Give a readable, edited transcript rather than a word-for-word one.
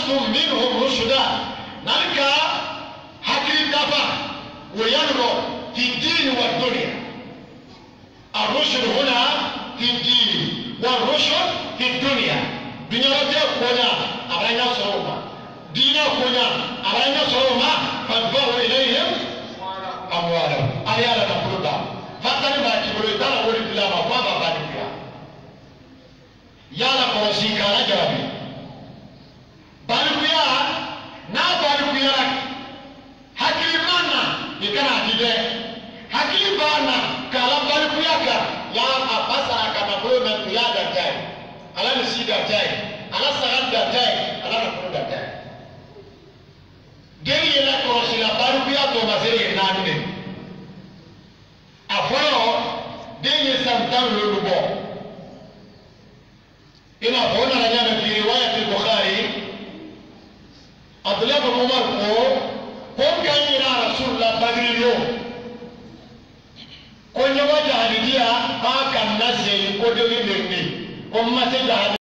أخذتم منهم رشدا نلقى حكيم دفع وينرو في الدين والدنيا. الرشد هنا في الدين والرشد في الدنيا. دنيا كنا أبين صروما دينا كنا أبين صروما فادفعوا إليهم أموالهم أيانا نقولها فتني ما كبروا ترى ولد لا ما بابا بانيا يالا كوسي كارا جرابي بانيا نا بانيا hakili mana ikana akide hakili bana kala bانيا ka ya abasa kama bwana kuyada tai ala ni sida tai ala saganda tai ala na kuda tai geri la korosi la bانيا to mazeri nane aforo denye santan lulubo ina bona na nyama fi riwayat al-Bukhari Abdullah ibn Umar ko kan ira Rasulullah badriyo ko nyawa jahiliya ba kan nase ko dole ne ko ma sai